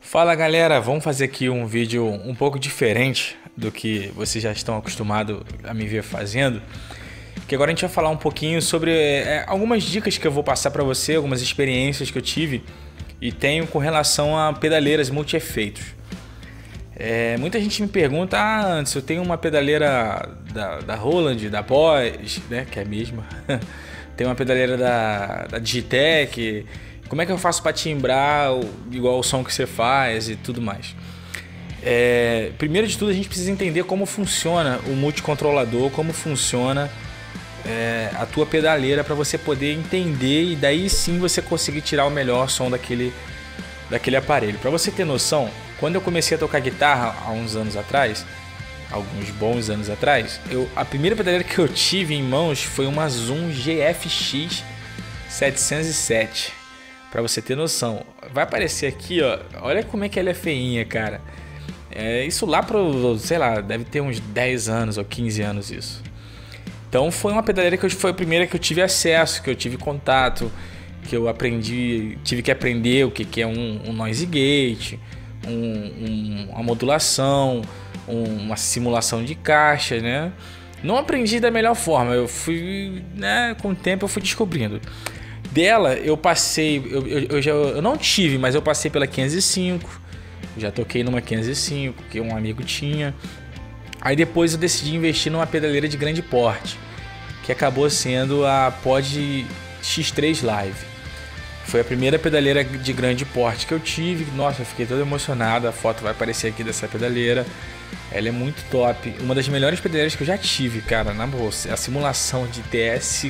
Fala galera, vamos fazer aqui um vídeo um pouco diferente do que vocês já estão acostumados a me ver fazendo. Que agora a gente vai falar um pouquinho sobre algumas dicas que eu vou passar para você, algumas experiências que eu tive e tenho com relação a pedaleiras multi-efeitos. Muita gente me pergunta, antes eu tenho uma pedaleira da Roland, da Bosch, né, que é a mesma. Tem uma pedaleira da Digitec. Como é que eu faço para timbrar igual o som que você faz e tudo mais? Primeiro de tudo, a gente precisa entender como funciona o multicontrolador, como funciona a tua pedaleira, para você poder entender e daí sim você conseguir tirar o melhor som daquele aparelho. Para você ter noção, quando eu comecei a tocar guitarra há uns anos atrás, alguns bons anos atrás, a primeira pedaleira que eu tive em mãos foi uma Zoom GFX 707. Pra você ter noção, vai aparecer aqui, ó. Olha como é que ela é feinha, cara. Isso lá pro, sei lá, deve ter uns 10 anos ou 15 anos isso. Então foi uma pedaleira que foi a primeira que eu tive acesso, que eu tive contato, que eu aprendi, tive que aprender o que é um noise gate, uma modulação, uma simulação de caixa, né? Não aprendi da melhor forma, eu fui, né, com o tempo eu fui descobrindo. Dela eu passei, eu não tive, mas eu passei pela 505, já toquei numa 505 que um amigo tinha. Aí depois eu decidi investir numa pedaleira de grande porte, que acabou sendo a Pod X3 Live. Foi a primeira pedaleira de grande porte que eu tive. Nossa, eu fiquei todo emocionado, a foto vai aparecer aqui dessa pedaleira. Ela é muito top, uma das melhores pedaleiras que eu já tive, cara, na bolsa. A simulação de TS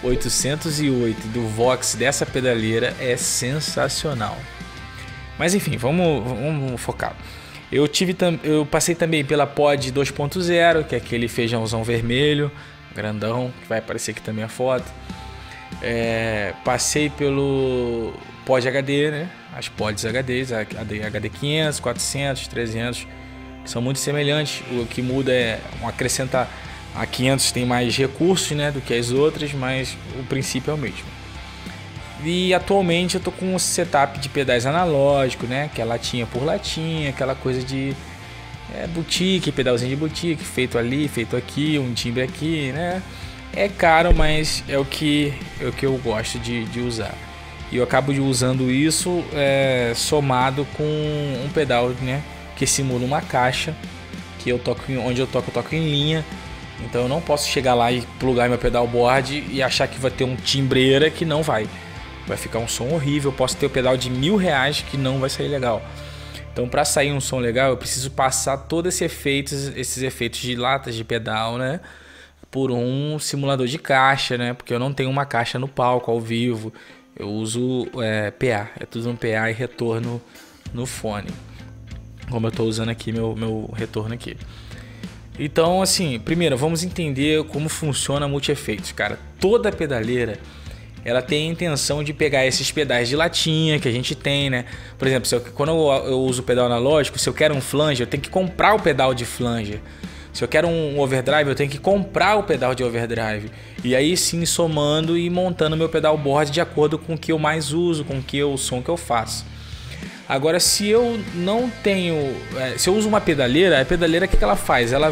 808 do Vox dessa pedaleira é sensacional. Mas enfim, vamos focar. Eu passei também pela Pod 2.0, que é aquele feijãozão vermelho, grandão, que vai aparecer aqui também a foto. Passei pelo Pod HD, né? As Pods HDs, HD 500, 400, 300, que são muito semelhantes. O que muda é acrescentar. A 500 tem mais recursos, né, do que as outras, mas o princípio é o mesmo. E atualmente eu tô com um setup de pedais analógico, né, que é latinha por latinha, aquela coisa de boutique, pedalzinho de boutique, feito ali, feito aqui, um timbre aqui, né. É caro, mas é o que eu gosto de usar. E eu acabo usando isso somado com um pedal, né, que simula uma caixa, que eu toco onde eu toco em linha. Então eu não posso chegar lá e plugar meu pedalboard e achar que vai ter um timbreira, que não vai. Vai ficar um som horrível. Eu posso ter o pedal de R$1000 que não vai sair legal. Então para sair um som legal eu preciso passar todos esses efeitos de latas de pedal, né, por um simulador de caixa, né, porque eu não tenho uma caixa no palco ao vivo. Eu uso PA, é tudo um PA e retorno no fone, como eu estou usando aqui meu retorno aqui. Então, assim, primeiro vamos entender como funciona a multi-efeitos, cara. Toda pedaleira, ela tem a intenção de pegar esses pedais de latinha que a gente tem, né? Por exemplo, quando eu uso o pedal analógico, se eu quero um flanger, eu tenho que comprar o pedal de flanger. Se eu quero um overdrive, eu tenho que comprar o pedal de overdrive. E aí sim, somando e montando meu pedalboard de acordo com o que eu mais uso, com o som que eu faço. Agora, se eu não tenho, se eu uso uma pedaleira, a pedaleira o que ela faz? Ela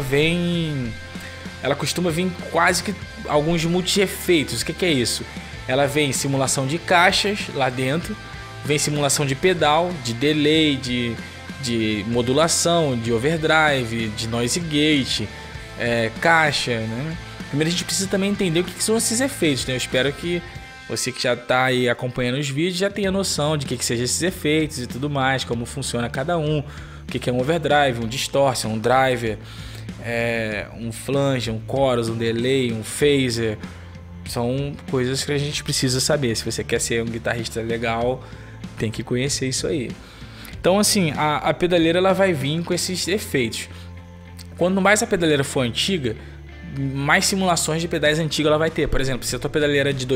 costuma vir quase que alguns multi-efeitos. O que é isso? Ela vem simulação de caixas lá dentro, vem simulação de pedal, de delay, de modulação, de overdrive, de noise gate, caixa, né? Primeiro a gente precisa também entender o que são esses efeitos, né? Eu espero que você que já está aí acompanhando os vídeos já tenha noção de que sejam esses efeitos e tudo mais, como funciona cada um, o que é um overdrive, um distortion, um driver, um flange, um chorus, um delay, um phaser. São coisas que a gente precisa saber. Se você quer ser um guitarrista legal, tem que conhecer isso aí. Então, assim, a pedaleira ela vai vir com esses efeitos. Quanto mais a pedaleira for antiga, mais simulações de pedais antigos ela vai ter. Por exemplo, se a tua pedaleira é de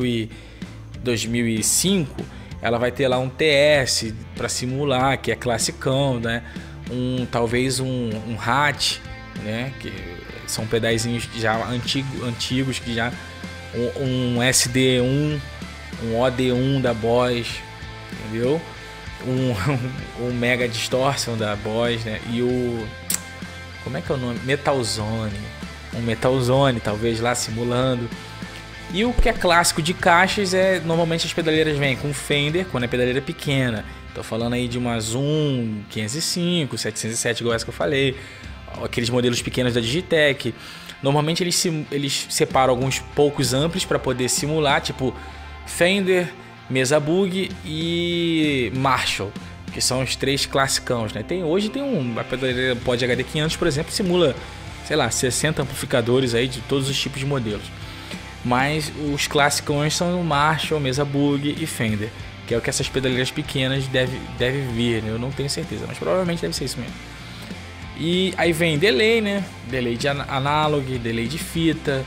2005, ela vai ter lá um TS para simular, que é classicão, né? Talvez um Hat, né? Que são pedaizinhos já antigos, que já um SD1, um OD1 da Bosch, entendeu? um Mega Distortion da Boss, né? E o... como é que é o nome? Metal Zone. Um Metal Zone, talvez lá simulando. E o que é clássico de caixas é... normalmente as pedaleiras vêm com Fender, quando é pedaleira pequena. Tô falando aí de uma Zoom 505, 707, igual essa que eu falei. Aqueles modelos pequenos da Digitec. Normalmente eles separam alguns poucos amplis para poder simular, tipo Fender, Mesa Bug e Marshall, que são os 3 classicãos, né? Hoje tem a pedaleira Pod HD 500, por exemplo, simula, sei lá, 60 amplificadores aí de todos os tipos de modelos. Mas os classicões são o Marshall, Mesa Bug e Fender, que é o que essas pedaleiras pequenas deve vir, né? Eu não tenho certeza, mas provavelmente deve ser isso mesmo. E aí vem delay, né? Delay de analog, delay de fita.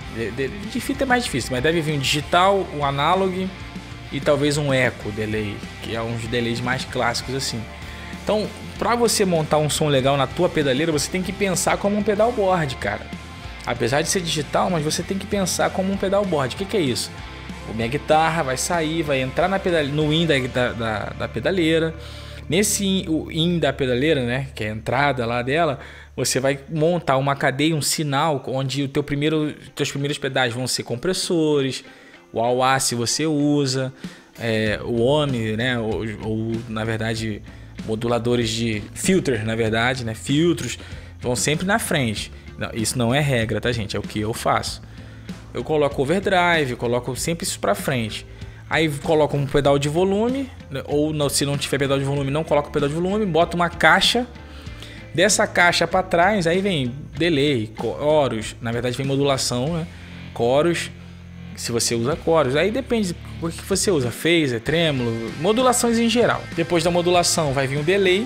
De fita é mais difícil, mas deve vir um digital, um analog e talvez um eco delay, que é uns delays mais clássicos assim. Então, para você montar um som legal na tua pedaleira, você tem que pensar como um pedalboard, cara. Apesar de ser digital, mas você tem que pensar como um pedalboard. O que é isso? Minha guitarra vai sair, vai entrar no in da pedaleira. Nesse in da pedaleira, né, que é a entrada lá dela, você vai montar uma cadeia, um sinal, onde teus primeiros pedais vão ser compressores, o wah-wah se você usa, o ohm, né, ou na verdade moduladores de filters, na verdade, né, filtros vão sempre na frente. Não, isso não é regra, tá, gente? É o que eu faço. Eu coloco overdrive, coloco sempre isso pra frente. Aí coloco um pedal de volume, ou se não tiver pedal de volume, não coloco pedal de volume, boto uma caixa. Dessa caixa para trás, aí vem delay, chorus, na verdade vem modulação, né? Chorus, se você usa chorus. Aí depende do que você usa, phaser, trêmulo, modulações em geral. Depois da modulação vai vir um delay.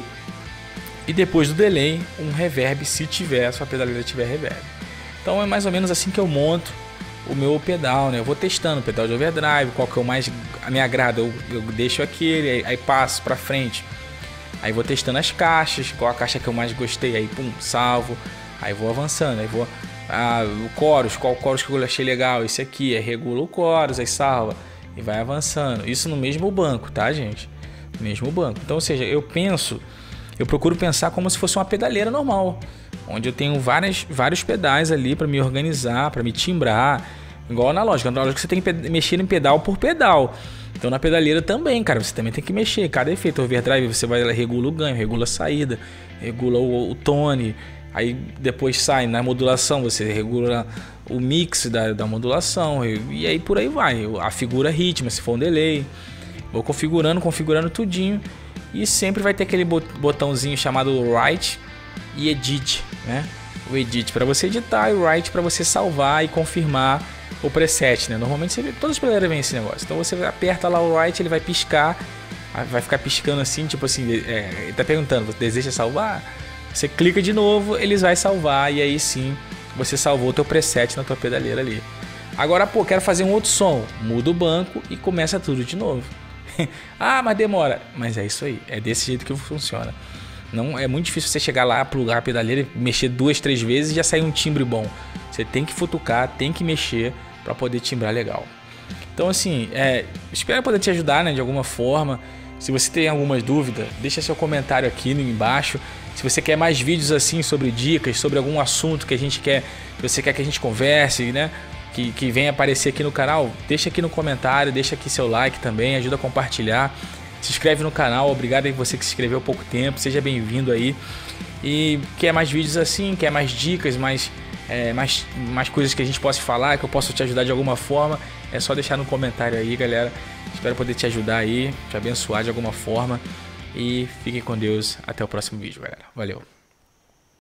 E depois do delay, um reverb, se a sua pedaleira tiver reverb. Então é mais ou menos assim que eu monto o meu pedal, né? Eu vou testando o pedal de overdrive, qual que é o mais me agrada, eu deixo aquele, aí passo para frente. Aí vou testando as caixas, qual a caixa que eu mais gostei, aí pum, salvo. Aí vou avançando, aí vou o chorus, qual chorus que eu achei legal, esse aqui, aí regula o chorus, aí salva e vai avançando. Isso no mesmo banco, tá, gente? Mesmo banco. Então, ou seja, eu procuro pensar como se fosse uma pedaleira normal, onde eu tenho vários pedais ali para me organizar, para me timbrar, igual analógico. Analógico você tem que mexer em pedal por pedal. Então na pedaleira também, cara, você também tem que mexer. Cada efeito overdrive você vai regula o ganho, regula a saída, regula o tone. Aí depois sai na modulação, você regula o mix da modulação e aí por aí vai. A figura ritmo, se for um delay. Vou configurando tudinho. E sempre vai ter aquele botãozinho chamado Write e Edit, né? O Edit para você editar e o Write para você salvar e confirmar o preset, né? Normalmente todas as pedaleiras vêm esse negócio. Então você aperta lá o Write, ele vai piscar, vai ficar piscando assim, tipo assim, ele tá perguntando, você deseja salvar? Você clica de novo, ele vai salvar e aí sim você salvou o teu preset na tua pedaleira ali. Agora, pô, quero fazer um outro som, muda o banco e começa tudo de novo. Ah, mas demora. Mas é isso aí, é desse jeito que funciona. Não é muito difícil você chegar lá, plugar a pedaleira, mexer 2, 3 vezes e já sair um timbre bom. Você tem que futucar, tem que mexer para poder timbrar legal. Então assim, espero poder te ajudar, né, de alguma forma. Se você tem alguma dúvida, deixa seu comentário aqui embaixo. Se você quer mais vídeos assim sobre dicas, sobre algum assunto que você quer que a gente converse, né? Que venha aparecer aqui no canal, deixa aqui no comentário, deixa aqui seu like também, ajuda a compartilhar. Se inscreve no canal, obrigado aí você que se inscreveu há pouco tempo, seja bem-vindo aí. E quer mais vídeos assim, quer mais dicas, mais coisas que a gente possa falar, que eu possa te ajudar de alguma forma, é só deixar no comentário aí, galera. Espero poder te ajudar aí, te abençoar de alguma forma. E fiquem com Deus, até o próximo vídeo, galera. Valeu!